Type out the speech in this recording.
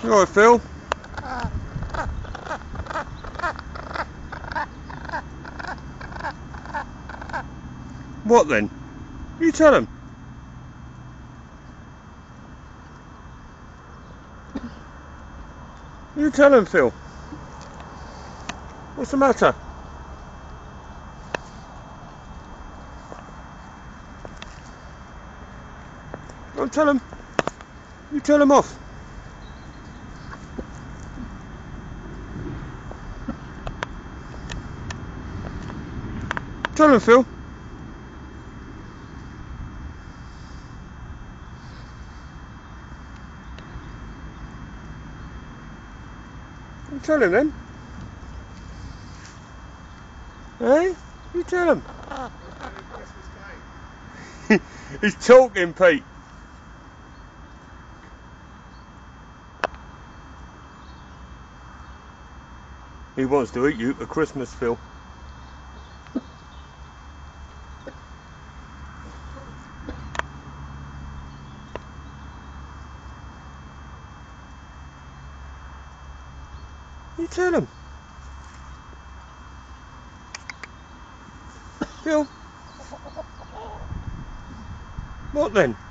You alright, Phil? What then? You tell him. You tell him, Phil. What's the matter? Don't tell him. You tell him off. Tell him, Phil. You tell him then. Hey? You tell him. He's talking, Pete. He wants to eat you for Christmas, Phil. You tell him. Phil. What then?